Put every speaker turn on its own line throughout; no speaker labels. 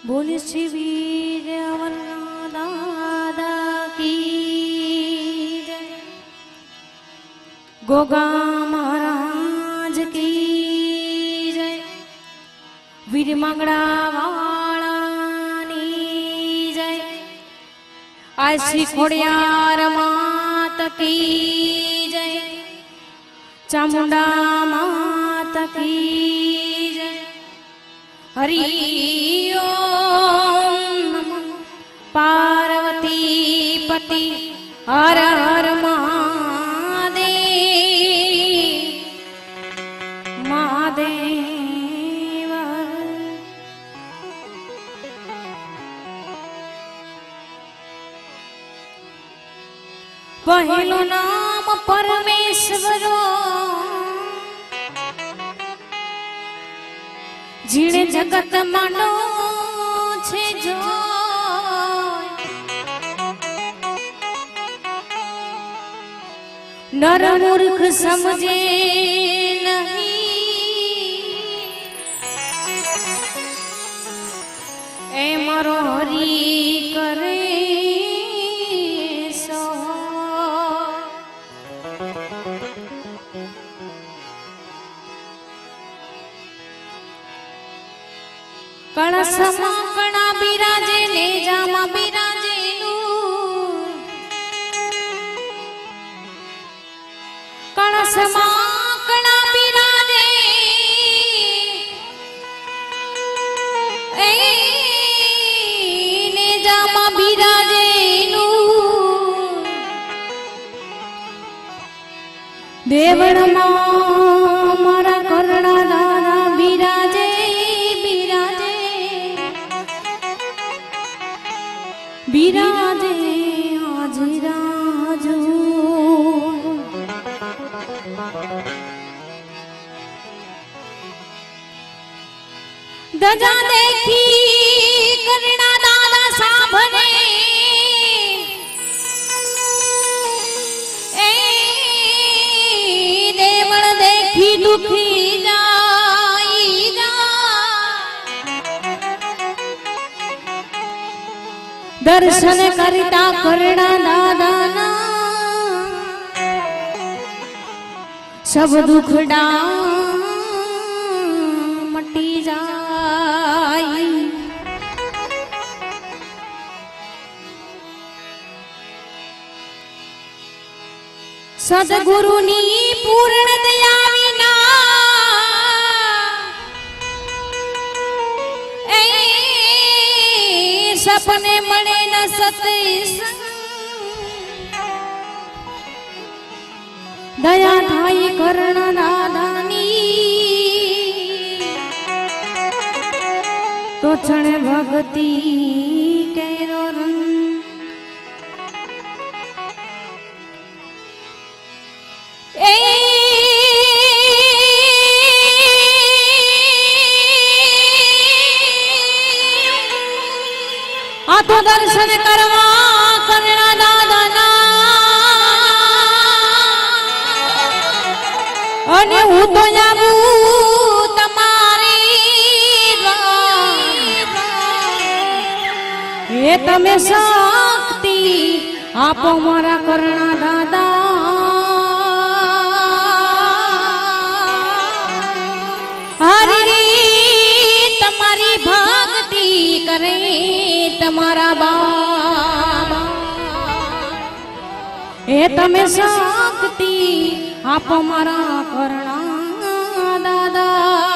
बोले श्री वीर दादा की जय, गोगा महाराज की जय, वीर मंगड़ा वाळानी जय, आशी खोड़ियार मात की जय, चामुंडा मात की जय, हरि ओम पार्वती पति हर हर महादेव महादेव। पहलो नाम परमेश्वरो जीणे जगत मानो छे जो, नर मूर्ख समझे नहीं, ए मारो हरि करे सो। कळशमा कणा बिराजे ने जामा बिराजे कळशमा कणा बिराजे ने जामा बिराजे देवड़ मारा करुणा दादा बिराजे बिराजे आज राजू। दजा देखी करुणा दादा साभने, ए देवल देखी दुखी जाई जा, दर्शन करता करुणा दादा ना सब दुखड़ा मटी जाई। सदगुरु नी पूर्ण दया विना सपने मणे न सत्संग, दया थाई करुणा दादानी तो क्षण भक्ति केरो रंग। आ तो दर्शन करवा करुणा दादा ना, अने हूँ तो जाबू तमारी ये तमे शक्ति आपो मारा करुणा दादा। हरि तमारी भक्ति करे तमारा बाबा, ए तमे शक्ति आप मारा करुणा दादा।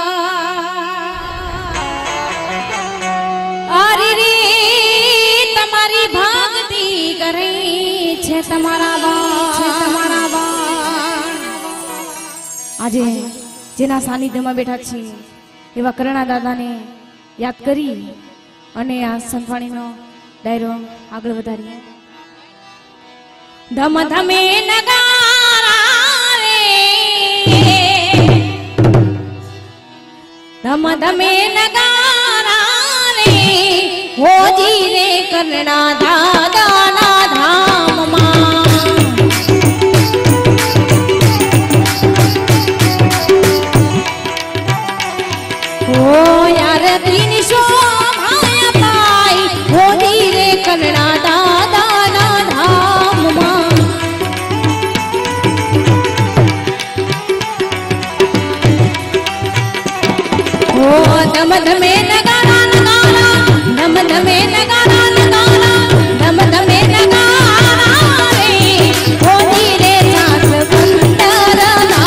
अरे रे तमारी भक्ति करे छे तमारा बा। आजे जेना सानिध्य में बैठा छी एवा करुणा दादा ने याद करी अने आ संतवाणी नो डायरो आगळ वधारीए। धम धमे नगारा रे, धम धमे नगारा रे, हो जी रे करुणा दादा ना धाम मां। ओ यार तीन सो भाया ધમ ધમે નગારા નગારા ધમ ધમે નગારા નગારા ધમ ધમે નગારા રે ઓ ધીરે સાસ બંદરના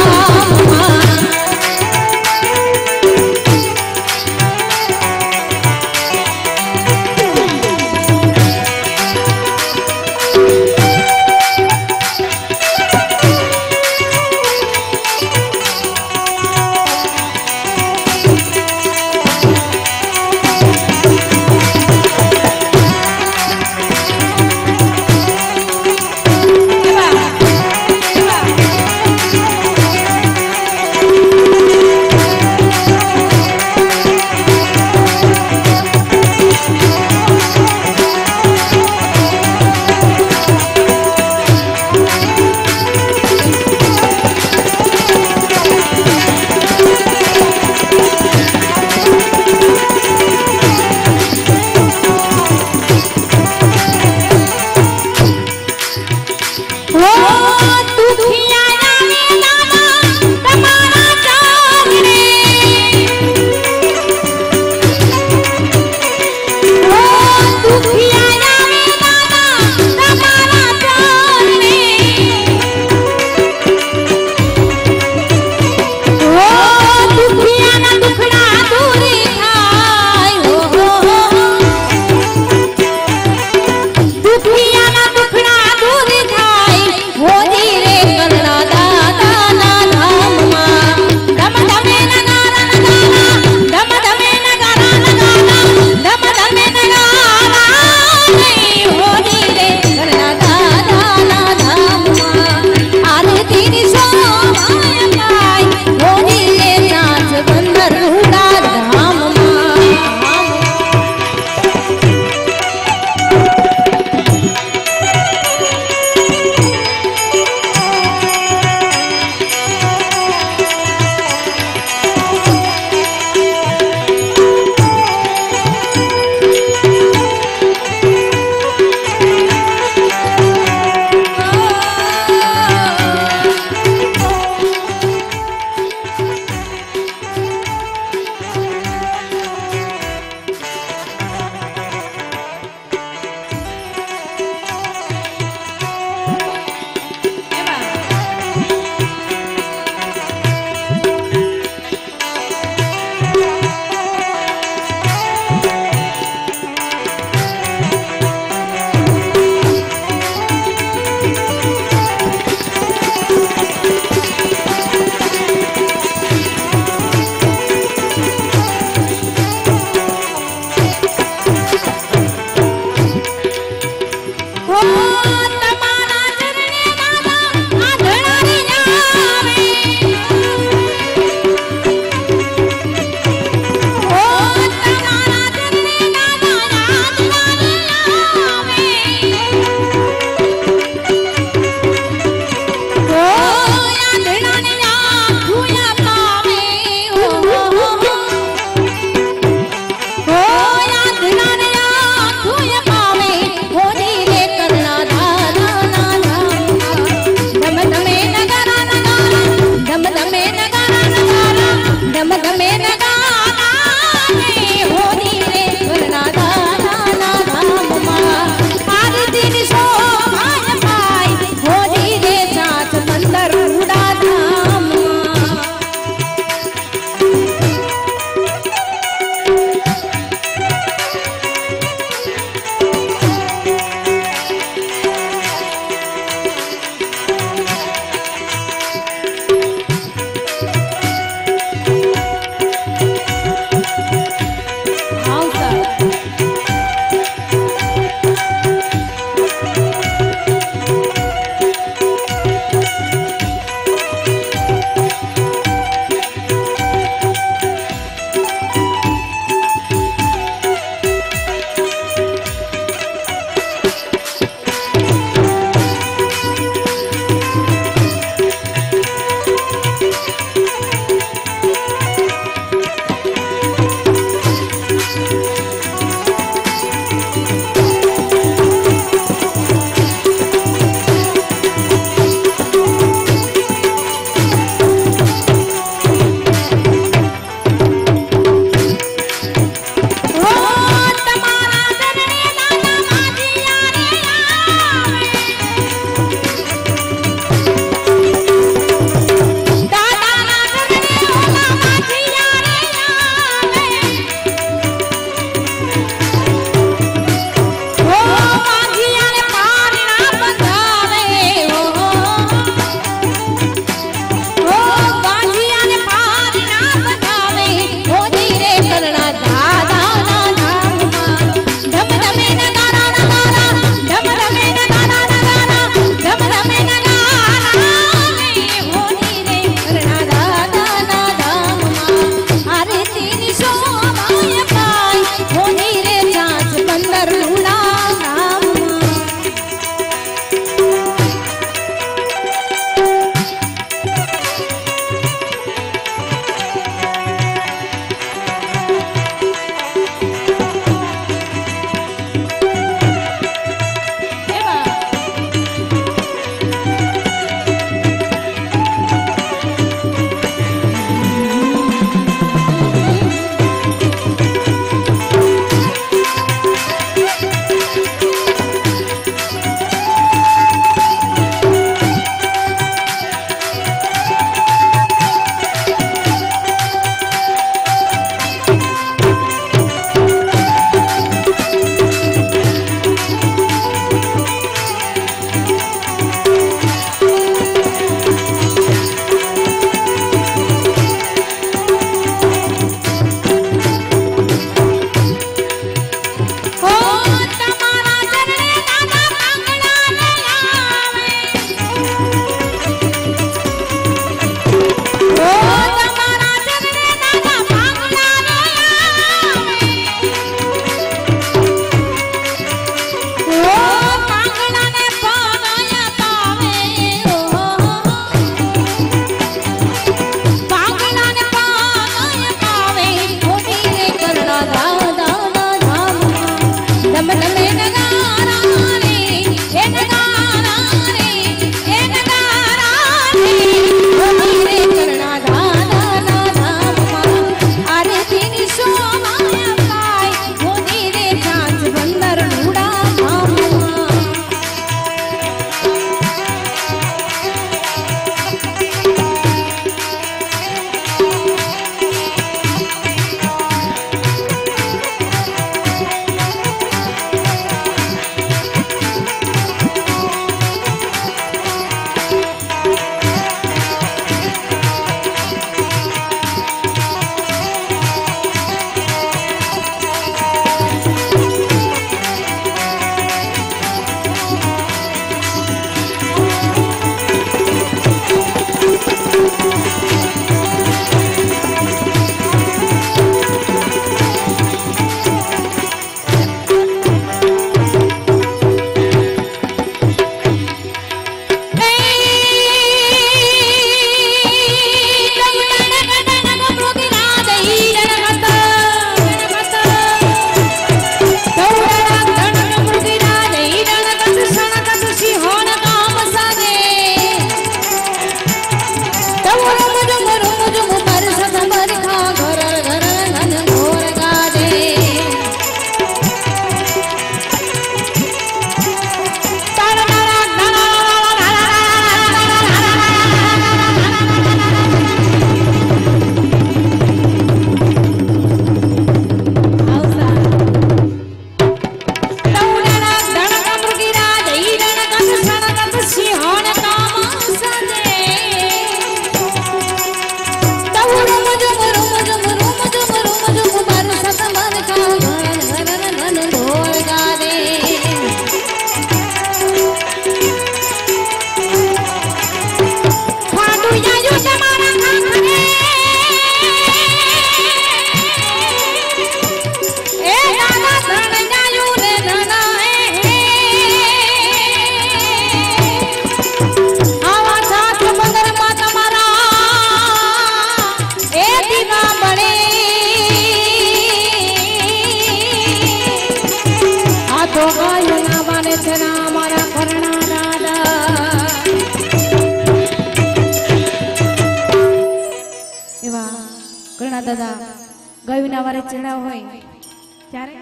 દાદા ગયુના વારે ચડાવ હોય ત્યારે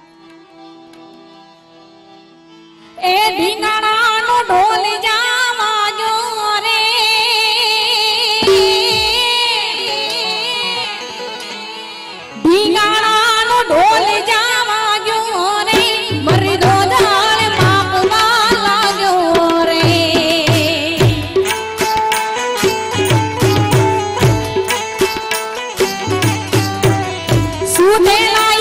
એ ઢીંગાણાનો ઢોલ જાવાજો રે ઢીંગાણાનો ઢોલ જાવાજો રે મરી દો દાળ માપવા લાગ્યો રે સુધેલા